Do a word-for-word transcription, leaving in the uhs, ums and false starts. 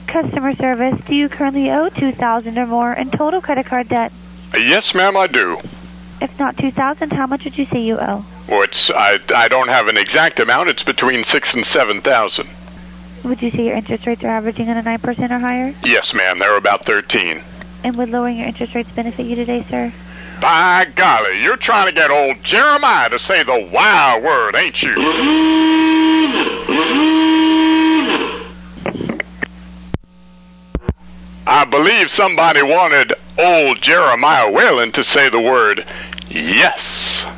Customer service, do you currently owe two thousand dollars or more in total credit card debt? Yes, ma'am, I do. If not two thousand dollars, how much would you say you owe? Well, it's, I, I don't have an exact amount. It's between six and seven thousand. Would you say your interest rates are averaging at a nine percent or higher? Yes, ma'am, they're about thirteen. And would lowering your interest rates benefit you today, sir? By golly, you're trying to get old Jeremiah to say the wow word, ain't you? I believe somebody wanted old Jeremiah Wayland to say the word yes.